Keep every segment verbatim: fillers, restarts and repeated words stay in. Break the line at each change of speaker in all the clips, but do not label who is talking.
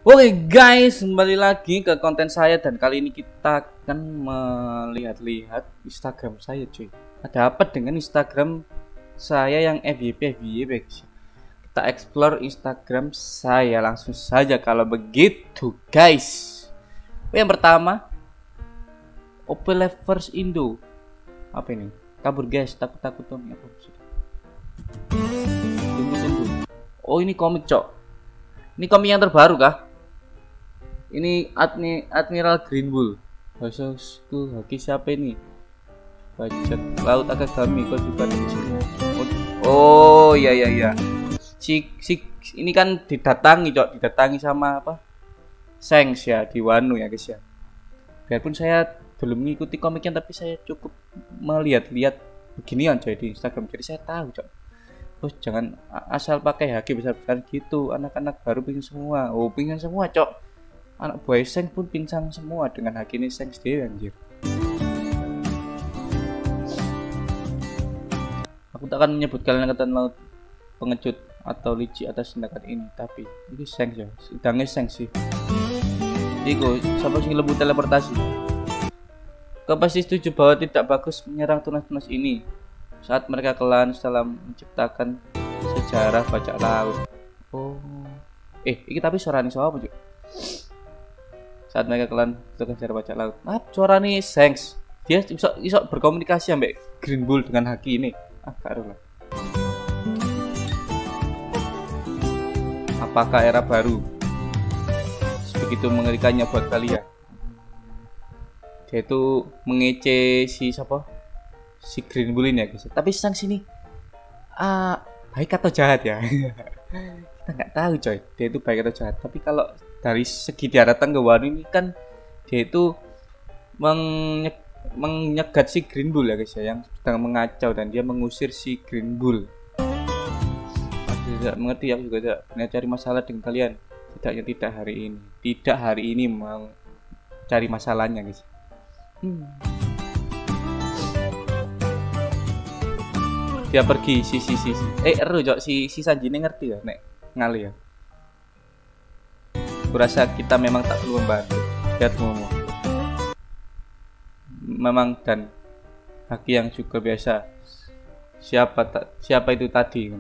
Oke guys, kembali lagi ke konten saya dan kali ini kita akan melihat-lihat Instagram saya cuy. Ada apa dengan Instagram saya yang F Y P F Y P guys? Kita explore Instagram saya langsung saja kalau begitu guys. Yang pertama, Opel Lovers Indo. Apa ini? Kabur guys, takut-takut dong. Oh ini komik cok. Ini komik yang terbaru kah? Ini Admi Admiral Green Bull. Bosku, haki siapa ini? Bajak laut akademi kok juga di sini. Oh iya iya iya. Si si ini kan didatangi cok, didatangi sama apa? Sengs ya di Wano ya guys ya. Biarpun saya belum mengikuti komiknya tapi saya cukup melihat-lihat beginian coy di Instagram. Jadi saya tahu cok. Bos jangan asal pakai haki besar-besar gitu. Anak-anak baru pingin semua. Oh pingin semua cok. Anak buah Seng pun pincang semua dengan haki ini Seng sendiri anjir. Aku tak akan menyebut kalian angkatan laut pengecut atau licik atas tindakan ini, tapi ini Seng ya, sedangnya Seng sih. Iku, siapa sih lebu teleportasi? Kau pasti setuju bahwa tidak bagus menyerang tunas-tunas ini saat mereka kelan setelah menciptakan sejarah bajak laut. Oh, eh, ini tapi suara ini siapa juga? Saat mereka kelan menciptakan sejarah bajak laut. Ah, suara ini Sengs. Dia bisa, bisa berkomunikasi sampai Green Bull dengan haki ini. Ah, karo lah. Apakah era baru begitu mengerikannya buat kalian? Dia itu mengece si siapa? Si Green Bull ini ya guys. Tapi sang sini ah baik atau jahat ya? Kita nggak tahu coy. Dia itu baik atau jahat. Tapi kalau dari segi dia datang ke Wano ini kan dia itu menye menyegat si Green Bull ya guys ya, yang sedang mengacau dan dia mengusir si Green Bull. Aku tidak mengerti, aku juga tidak pernah cari masalah dengan kalian. Tidaknya tidak hari ini. Tidak hari ini mau cari masalahnya guys. Hmm. Dia pergi si si si, si. eh eru jok si si Sanji ini ngerti ya nek ngali ya. Kurasa kita memang tak perlu membantu. Lihat Momo. Memang dan haki yang juga biasa. Siapa tak siapa itu tadi?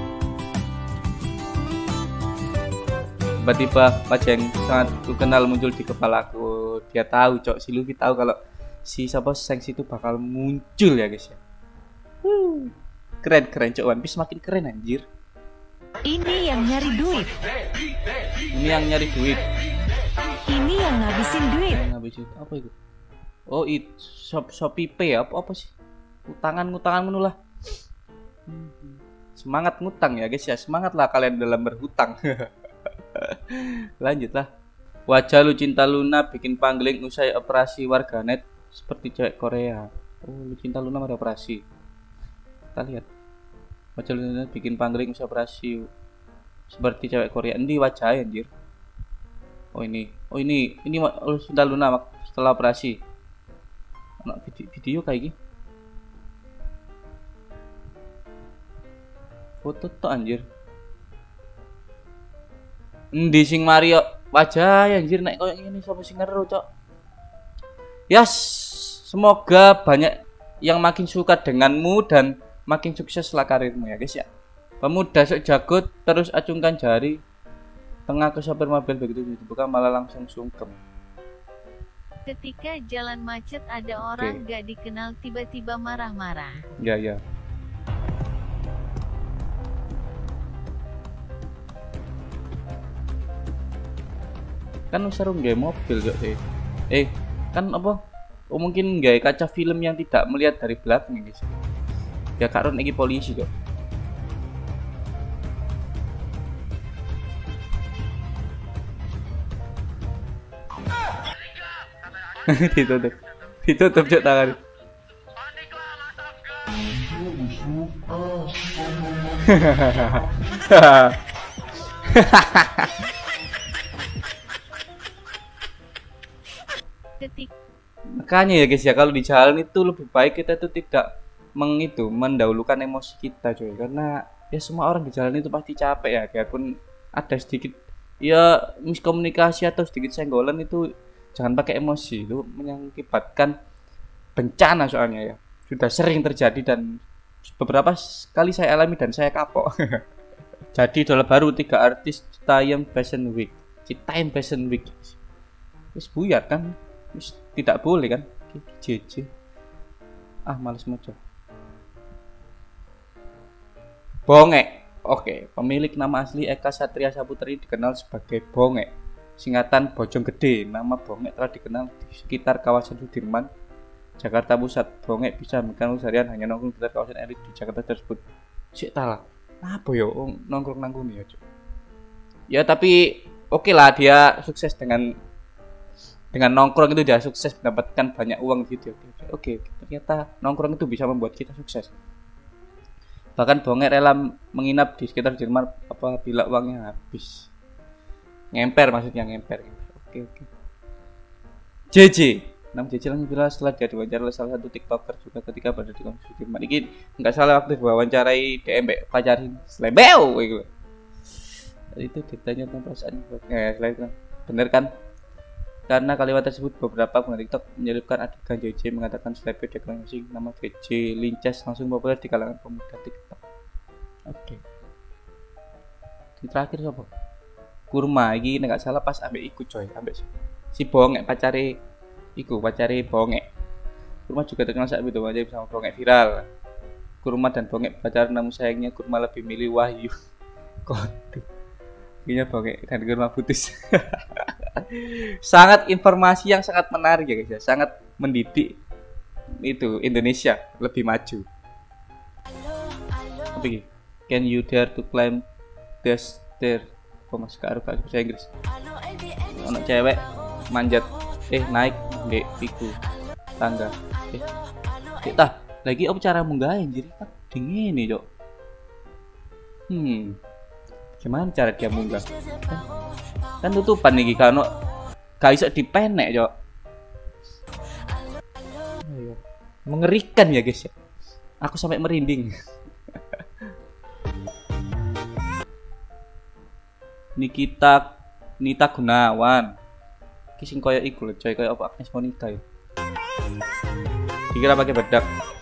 Tiba-tiba wajah yang sangat ku kenal muncul di kepalaku. Dia tahu cok, si Luffy tahu kalau si siapa Sengs itu bakal muncul ya guys ya. Wuh. Keren keren cok, One Piece makin keren anjir.
Ini yang nyari duit.
Ini yang nyari duit.
Ini yang ngabisin duit.
Yang ngabisin apa itu? Oh it shop Shopee Pay apa apa sih? Utangan ngutangan menu lah. Semangat ngutang ya guys ya, semangat lah kalian dalam berhutang. Lanjutlah. Wajah lu cinta Luna bikin pangling usai operasi warganet seperti cewek Korea. Oh lu cinta Luna ada operasi. Kita lihat. Wajah Luna bikin pangling usai operasi seperti cewek Korea. Ini wajah anjir. Oh ini, oh ini, ini lu cinta Luna setelah operasi. Anak video, video kayak gini. Foto tuh anjir. Endi sing Mario wajah anjir naik kayak gini sapa sing ngeru cok. Yes, semoga banyak yang makin suka denganmu dan makin sukseslah karirmu ya guys ya. Pemuda sok jago terus acungkan jari tengah ke sopir mobil begitu dibuka malah langsung sungkem.
Ketika jalan macet ada orang okay. Gak dikenal tiba-tiba marah-marah.
Ya ya. Kan seru nggak mobil kok sih. Eh kan apa? Oh mungkin nggak kaca film yang tidak melihat dari belakang guys. Ya karena ini polisi kok. ditutup ditutup cok tangan. Makanya ya guys ya, kalau di jalan itu lebih baik kita tuh tidak mengitu mendahulukan emosi kita coy, karena ya semua orang di jalan itu pasti capek ya, biarpun ada sedikit ya miskomunikasi atau sedikit senggolan itu jangan pakai emosi, itu mengakibatkan bencana soalnya ya. Sudah sering terjadi dan beberapa kali saya alami dan saya kapok. Jadi idola baru tiga artis Citayam Fashion Week. Citayam Fashion Week. Wis buyar kan? Wis tidak boleh kan? J J. Ah, males maca. Bongek. Oke, pemilik nama asli Eka Satria Saputri dikenal sebagai Bongek. Singkatan Bojonggede. Nama Bongek telah dikenal di sekitar kawasan Sudirman, Jakarta Pusat. Bongek bisa makan seharian hanya nongkrong di kawasan elit di Jakarta tersebut. Sik talah. Apa yo nongkrong nanggung ya, Cuk. Ya tapi oke okay lah, dia sukses dengan dengan nongkrong itu, dia sukses mendapatkan banyak uang gitu. Oke, okay, okay. Ternyata nongkrong itu bisa membuat kita sukses. Bahkan Bongek rela menginap di sekitar Jerman apabila uangnya habis. Ngemper maksudnya, ngemper. Oke, oke. J J. Nama J J langsung viral setelah dia diwawancara oleh salah satu TikToker juga ketika berada di kampus Jerman. Ini enggak salah waktu diwawancarai D M B pacarin Slebeu gitu. Itu ditanya tentang perasaan. Ya, selain itu. Bener kan? Karena kalimat tersebut beberapa pengguna TikTok menyelipkan adegan J J mengatakan Slebeu deklarasi nama J J Linces langsung populer di kalangan pemuda TikTok. Oke. Di terakhir siapa? Kurma iki nek gak salah pas ambek iku coy, ambek si Bongek pacare iku, pacare Bongek. Kurma juga terkenal saat itu aja sama Bongek viral. Kurma dan Bongek pacaran namun sayangnya Kurma lebih milih Wahyu. Kodu. Kayaknya Bongek dan Kurma putus. Sangat informasi yang sangat menarik ya guys ya, sangat mendidik itu Indonesia lebih maju. Tapi can you dare to climb the stair? Kok masih karo bahasa Inggris? Ono cewek manjat eh naik di piku tangga. Eh kita lagi apa cara munggah anjir kan dingin nih, Cok. Hmm. Gimana cara dia munggah? Kan, kan tutupan nih kan gak bisa dipenek, Cok. Mengerikan ya guys ya. Aku sampai merinding. Nikita Nita Gunawan. Ki sing koyo iku lho, coy, koyo apa Agnes Monica ya. Dikira pakai bedak.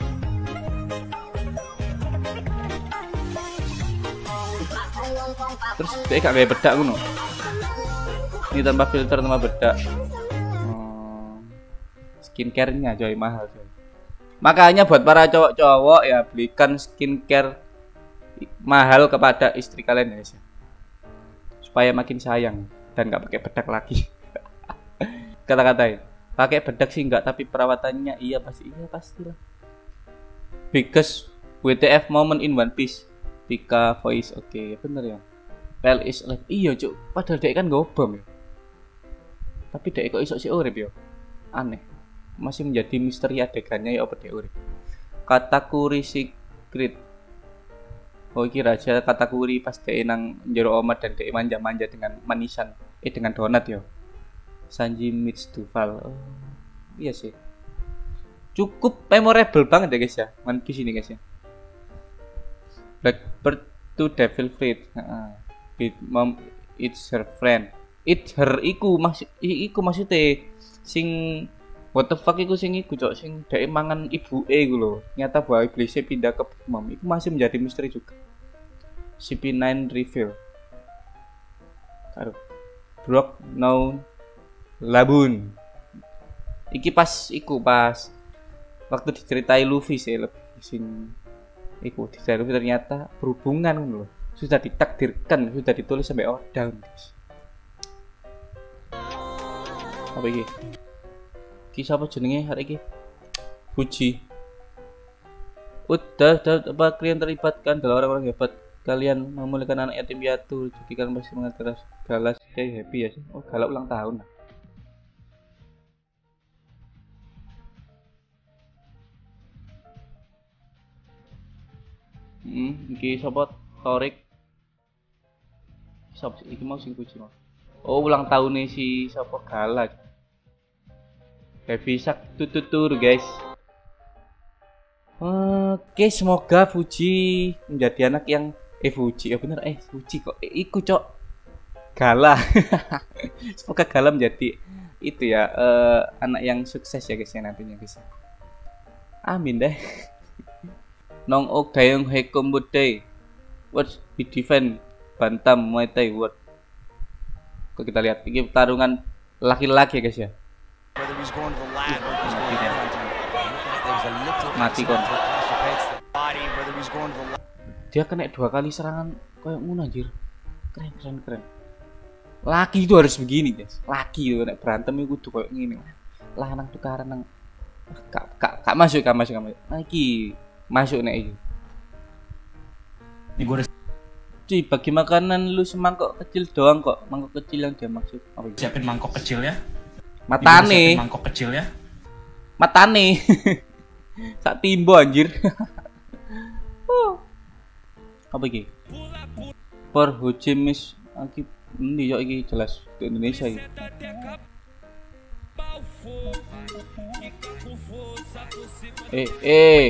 Terus dia gak kayak bedak ngono. Ini tanpa filter, tanpa bedak. Hmm. Skincare-nya coy mahal coy. Makanya buat para cowok-cowok ya belikan skincare mahal kepada istri kalian ya guys ya. Supaya makin sayang dan nggak pakai bedak lagi. Kata-katain pakai bedak sih enggak, tapi perawatannya iya pasti iya pastilah. Biggest W T F moment in One Piece. Pika voice oke okay, bener ya. Pel is alive iya cuk, padahal dek kan gobam ya. Tapi dek kok iso si urip ya. Aneh. Masih menjadi misteri adegannya ya apa dek urip. Katakuri secret. Oh iki raja Katakuri pas dek nang njero omah dan dek manja-manja dengan manisan eh dengan donat yo. Sanji meets Duval. Oh, iya sih. Cukup memorable banget ya guys ya. One Piece ini guys ya. Blackbird to Devil Fruit. Heeh. Big Mom it's her friend. It her iku masih iku maksudnya sing what the fuck iku sing iku cok sing dek mangan ibuke iku lho. Nyata bahwa iblisnya pindah ke Big Mom. Iku masih menjadi misteri juga. C P nine reveal. Karo Brock now Labun. Iki pas iku pas waktu diceritai Luffy sih lebih sing iku diceritai Luffy ternyata berhubungan loh. Sudah ditakdirkan, sudah ditulis sampai oh down guys. Apa iki? Kisah apa jenenge hari iki? Fuji. Udah, udah apa kalian terlibatkan dalam orang-orang hebat. Kalian memulihkan anak yatim piatu, jadi kalian pasti mengatur galas kayak happy ya sih. Oh, galak ulang tahun. Hmm, iki sapa Torik? Sapa iki mau sing Fuji mau. Oh, ulang tahun nih si sapa galak. Happy sak tututur guys. Oke, semoga Fuji menjadi anak yang eh Fuji ya bener eh Fuji kok eh, iku cok Gala. Semoga Gala menjadi itu ya uh, anak yang sukses ya guys ya nantinya guys. Amin deh. Nong ok dayong hekom budai. What be defend bantam Muay Thai what. Kok kita lihat ini pertarungan laki-laki ya guys ya. Mati kon. Dia kena dua kali serangan kayak ngono anjir. Keren keren keren. Laki itu harus begini guys. Laki itu nek berantem itu kudu kayak gini. Lanang tukaran nang kak kak kak masuk kak masuk kak masuk. Lagi masuk nek iki. Ini gue udah cuy, bagi makanan lu semangkok kecil doang kok. Mangkok kecil yang dia maksud. Oh, iya.
Siapin mangkok kecil ya.
Matane.
Siapin mangkok kecil ya.
Matane. Sak timbo anjir. Oh. Apa iki? Per Hojimis iki ini yo iki jelas di Indonesia iki. Eh eh.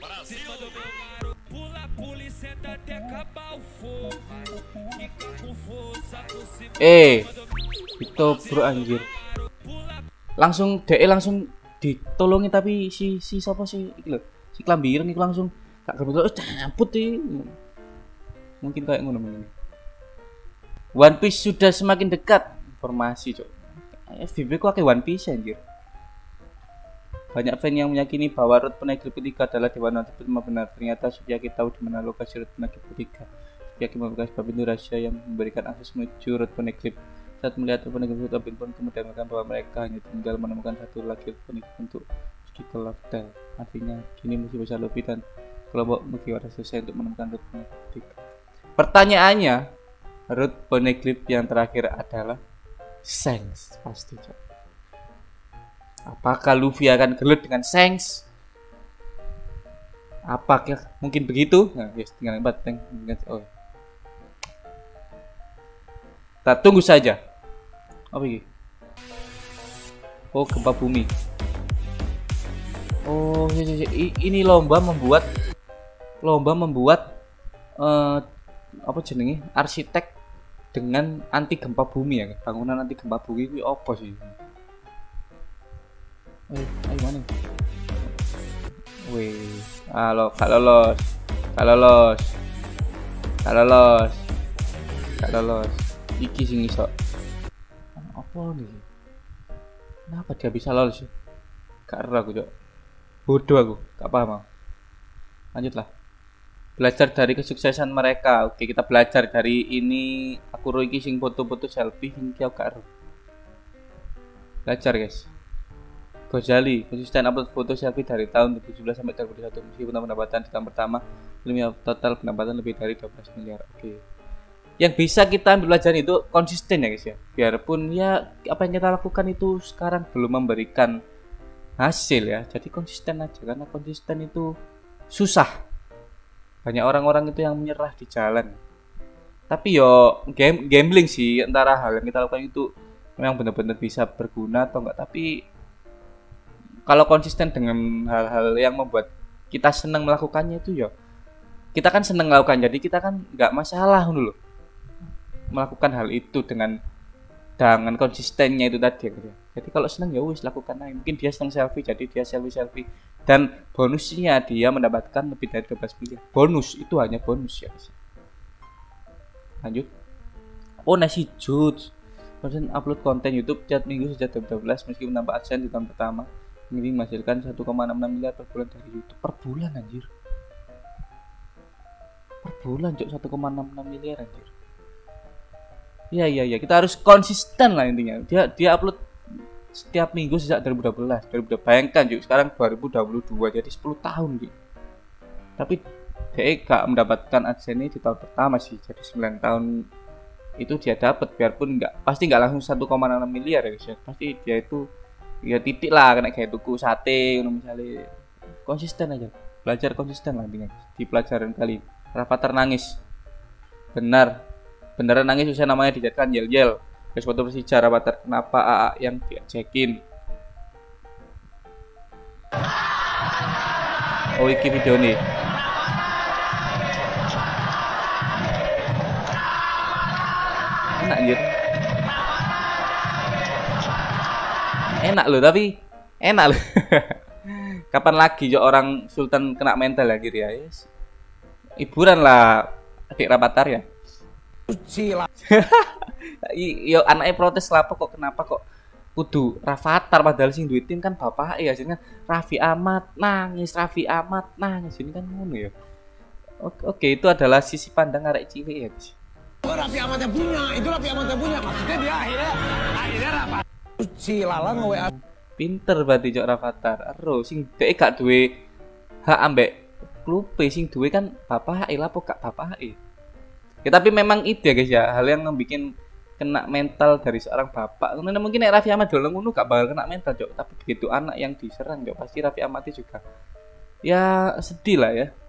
Eh, itu bro anjir. Langsung D E langsung ditolongi tapi si si siapa sih iki lho. Si Klambiren iku langsung gak kebetul oh camput iki. Mungkin kayak ngono mungkin. One Piece sudah semakin dekat. Informasi, Cok. F B B kok kayak One Piece anjir. Banyak fan yang meyakini bahwa Road Poneglyph ketiga adalah Dewan Notif memang benar. Ternyata Sukiyaki tahu di mana lokasi Road Poneglyph ketiga. Sukiyaki membuka sebab pintu rahasia yang memberikan akses menuju Road Poneglyph. Saat melihat Road Poneglyph, Robin pun kemudian mengatakan bahwa mereka hanya tinggal menemukan satu lagi Road Poneglyph untuk Sukiyaki Hotel. Artinya kini mesti besar Luffy dan kelompok Mugiwara selesai untuk menemukan Road Poneglyph ketiga. Pertanyaannya, Road Poneglyph yang terakhir adalah Shanks pasti, Cok. Apakah Luffy akan gelut dengan Shanks? Apakah mungkin begitu? Nah, guys, tinggal empat tank. Oh. Kita tunggu saja. Apa ini? Oh, gempa bumi. Oh, ini lomba membuat lomba membuat uh, apa jenenge? Arsitek dengan anti gempa bumi ya. Bangunan anti gempa bumi itu apa sih? Eh, ayo mana? Wih, halo, kak lolos, kak lolos, kak lolos, kak lolos. Iki sing iso. Apa nih? Kenapa dia bisa lolos? Gak ero aku, Cok. Bodoh aku, gak paham. Lanjutlah. Belajar dari kesuksesan mereka. Oke, kita belajar dari ini. Aku ro iki sing foto-foto selfie iki aku gak ero. Belajar, guys. Ghazali konsisten upload foto selfie dari tahun dua ribu tujuh belas sampai dua ribu dua puluh satu meskipun pendapatan di tahun pertama belum total pendapatan lebih dari dua belas miliar. Oke. Yang bisa kita ambil pelajaran itu konsisten ya guys ya. Biarpun ya apa yang kita lakukan itu sekarang belum memberikan hasil ya. Jadi konsisten aja karena konsisten itu susah. Banyak orang-orang itu yang menyerah di jalan. Tapi yo game gambling sih antara hal yang kita lakukan itu memang benar-benar bisa berguna atau enggak, tapi kalau konsisten dengan hal-hal yang membuat kita senang melakukannya itu ya kita kan senang melakukan, jadi kita kan nggak masalah dulu melakukan hal itu dengan dengan konsistennya itu tadi gitu. Jadi kalau senang ya wis lakukan aja. Mungkin dia senang selfie jadi dia selfie selfie dan bonusnya dia mendapatkan lebih dari dua belas miliar. Bonus itu hanya bonus ya guys. Lanjut. Oh nasi judge konsen upload konten YouTube setiap minggu sejak dua ribu dua belas meskipun tanpa AdSense di tahun pertama. Ini menghasilkan satu koma enam enam miliar per bulan dari YouTube. Per bulan anjir. Per bulan cok satu koma enam enam miliar anjir. Iya iya iya, kita harus konsisten lah intinya. Dia dia upload setiap minggu sejak dua ribu dua belas. dua ribu dua belas bayangkan juga sekarang dua ribu dua puluh dua jadi sepuluh tahun gitu. Tapi dia gak mendapatkan AdSense di tahun pertama sih. Jadi sembilan tahun itu dia dapat, biarpun nggak pasti nggak langsung satu koma enam miliar ya guys ya. Pasti dia itu ya titik lah kena kayak tuku sate misalnya. Konsisten aja, belajar konsisten lah dengan di pelajaran kali. Rafathar nangis, benar beneran nangis usai namanya dijadikan yel yel. Guys, foto Persija Rafathar, kenapa A A yang diajakin? Oh iki video nih. Enak anjir. Enak loh, tapi enak loh. Kapan lagi jo orang Sultan kena mental lagi ya? Yes. Hiburan lah adik Rapatar ya.
Cila.
Yo anaknya protes lah kok kenapa kok kudu Rafathar padahal sing duit tim kan bapak ya kan Raffi Ahmad nangis Raffi Ahmad nangis ini kan ngono ya. Oke, oke, itu adalah sisi pandang arek cilik ya.
Oh, Raffi Ahmad yang punya, itu Raffi Ahmad yang punya. Maksudnya dia akhirnya akhirnya Rafa. Cila nge-W A.
Pinter berarti Jok Rafathar. Ero sing dhek gak duwe hak ambek klube sing duwe kan bapak lah apa gak bapak. Ya tapi memang itu ya guys ya, hal yang bikin kena mental dari seorang bapak. Karena mungkin nek Raffi Ahmad dolen ngono gak bakal kena mental Jok, tapi begitu anak yang diserang Jok pasti Raffi Ahmad juga ya sedih lah ya.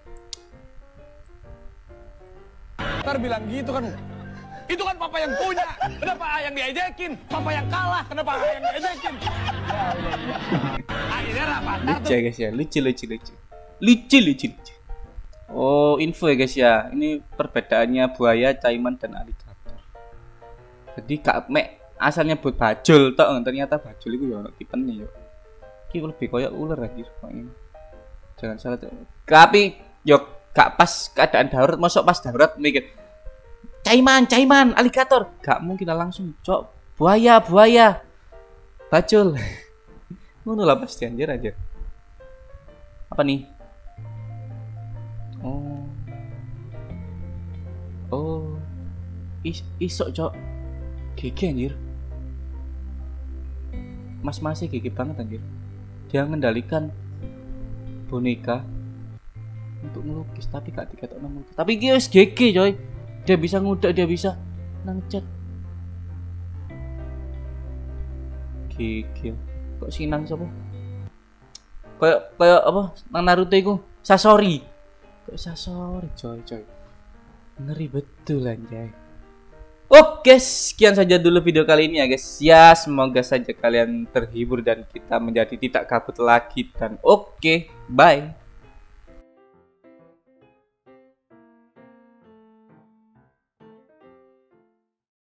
Ntar bilang gitu kan, itu kan papa yang punya, kenapa yang diejekin? Papa yang kalah, kenapa yang diejekin? Akhirnya Rafathar
Lucu ya guys ya, lucu lucu lucu lucu lucu lucu. Oh info ya guys ya, ini perbedaannya buaya, caiman dan aligator. Jadi kak mek asalnya buat bajul, toh ternyata bajul itu ya tipe nih yo. Ki lebih koyak ular lagi ini. Jangan salah tuh. Tapi yo gak pas keadaan darurat, masuk pas darurat mikir caiman, caiman, aligator, gak mungkin langsung cok buaya, buaya, bacul. Ngono lah pasti anjir aja. Apa nih? Oh, oh, is isok cok, gigi anjir. Mas masih gigi banget anjir. Dia mengendalikan boneka untuk melukis tapi gak diketok nang melukis. Tapi dia wis G G coy. Dia bisa ngudak, dia bisa nang chat. G G. Kok sinang sapa? Kayak kayak apa? Nang Naruto iku Sasori. Kok Sasori coy coy. Ngeri betul anjay. Oke, sekian saja dulu video kali ini ya guys. Ya, semoga saja kalian terhibur dan kita menjadi tidak kabut lagi dan oke, bye.